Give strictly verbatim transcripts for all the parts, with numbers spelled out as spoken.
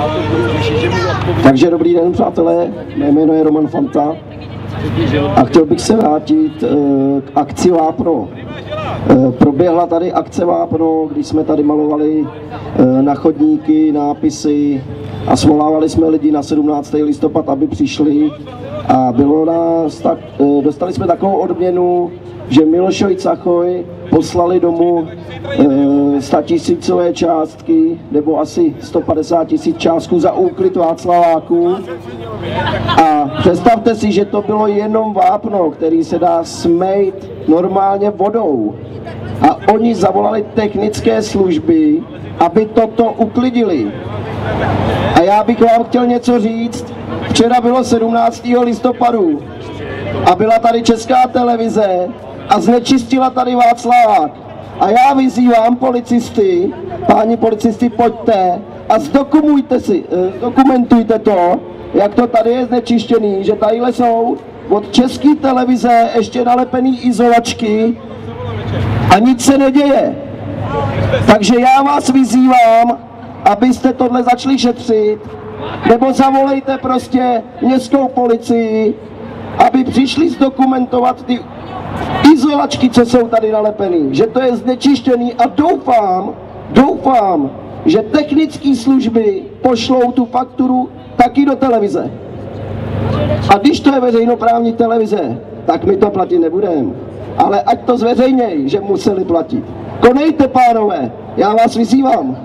Takže dobrý den, přátelé, mé jméno je Roman Fanta a chtěl bych se vrátit k akci Vápno. Proběhla tady akce Vápno, když jsme tady malovali na chodníky nápisy a svolávali jsme lidi na sedmnáctý listopad, aby přišli, a bylo nás tak, dostali jsme takovou odměnu, že Milošovi Cachoj poslali domů e, statisícové částky, nebo asi sto padesát tisíc částků za úklid Václaváků. A představte si, že to bylo jenom vápno, který se dá smejt normálně vodou. A oni zavolali technické služby, aby toto uklidili. A já bych vám chtěl něco říct. Včera bylo sedmnáctého listopadu a byla tady Česká televize a znečistila tady Václavák. A já vyzývám policisty, páni policisty, pojďte a zdokumentujte si, dokumentujte to, jak to tady je znečištěný, že tadyhle jsou od České televize ještě nalepený izolačky a nic se neděje. Takže já vás vyzývám, abyste tohle začali šetřit, nebo zavolejte prostě městskou policii, aby přišli zdokumentovat ty izolačky, co jsou tady nalepený, že to je znečištěný, a doufám, doufám, že technické služby pošlou tu fakturu taky do televize. A když to je veřejnoprávní televize, tak my to platit nebudeme. Ale ať to zveřejněj, že museli platit. Konejte, pánové, já vás vyzývám.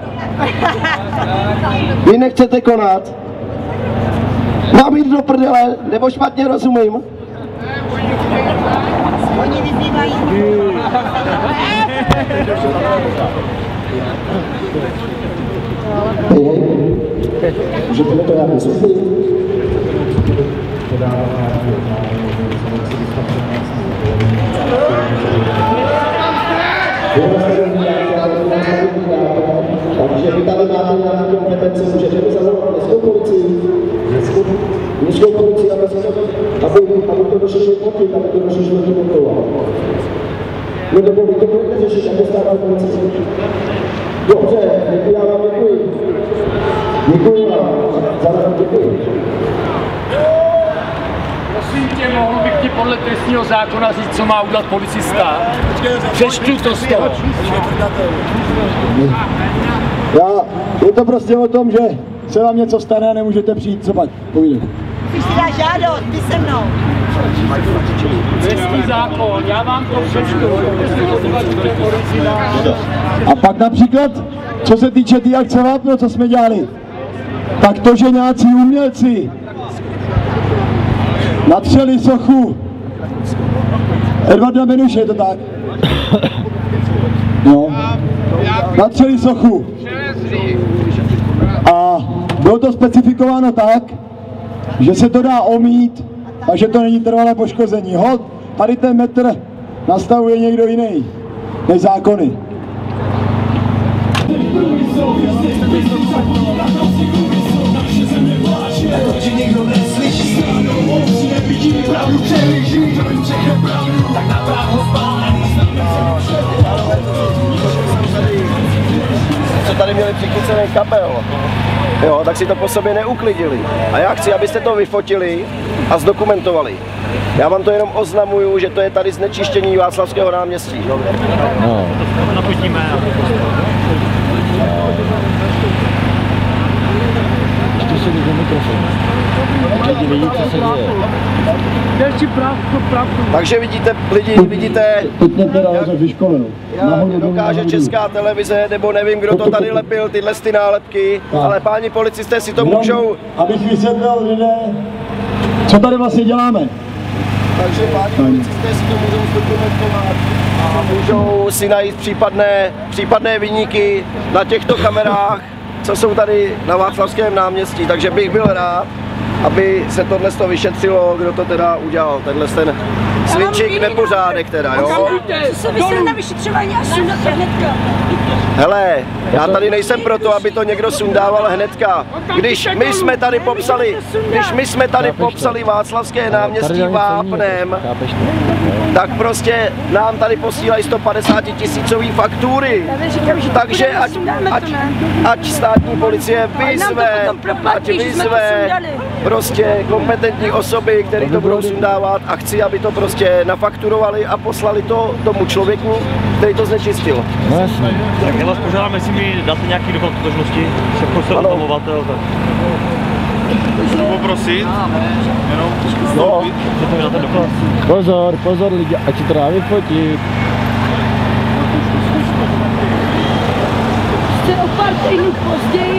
Vy nechcete konat? Mám jít do prdele, nebo špatně rozumím? Oni vyzývají. Hej, hej. Můžete mi to nějak vysvětlit? Takže vy tady máte nějaké kompetence, můžete mi zavolat městskou policii, městskou policii, aby, aby, aby to došlo vyplatit, aby to došlo vykontrolovat. No nebo vy to budete řešit, aby státní policie. Dobře, děkuji, já vám děkuji. Děkuji vám, za vám děkuji. Prosím tě, mohl bych ti podle trestního zákona říct, co má udělat policista? Přečtu to z toho. Já, je to prostě o tom, že se vám něco stane a nemůžete přijít, co pak, povídejte. Musíš si dát žádost, ty se mnou. Trestní zákon, já vám to přečtu. A pak například, co se týče té akce Vápno, co jsme dělali, tak to, že nějací umělci natřeli sochu Edvarda Benuše, je to tak? No, natřeli sochu. A bylo to specifikováno tak, že se to dá omít a že to není trvalé poškození. Hod, tady ten metr nastavuje někdo jiný než zákony. Co tady měli přichycený kapel, jo, tak si to po sobě neuklidili. A já chci, abyste to vyfotili a zdokumentovali. Já vám to jenom oznamuju, že to je tady znečištění Václavského náměstí. No. To napojíme. Ještě se do mikrofonu. Lidi vidí, co se děje. Takže vidíte, lidi, vidíte, jak dokáže Česká televize, nebo nevím, kdo to tady lepil, tyhle ty nálepky, ale páni policisté si to můžou... Abych vysvětlil lidé, co tady vlastně děláme. Takže páni policisté si to můžou zdokumentovat a můžou si najít případné, případné viníky na těchto kamerách, co jsou tady na Václavském náměstí. Takže bych byl rád, aby se tohle to vyšetřilo, kdo to teda udělal, tenhle ten svinčík nepořádek teda, jo? Co vysvět na vyšetřování a sundat hnedka. Hele, já tady nejsem proto, aby to někdo sundával hnedka. Když my jsme tady popsali, když my jsme tady popsali Václavské náměstí vápnem, tak prostě nám tady posílají sto padesát tisícový faktury. Takže ať, ať, ať státní policie vyzve, ať vyzve prostě kompetentní osoby, které to budou sundávat, a chci, aby to prostě nafakturovali a poslali to tomu člověku, který to znečistil. No jasně. Tak já vás požádám, jestli mi dáte nějaký doklad totožnosti, se prostě oznamovatel, tak... Můžu poprosit? Jenom vstoupit, že to mi dáte doklad. Pozor, pozor lidi, ať si to dá vyfotit. Jste o pár týdnů později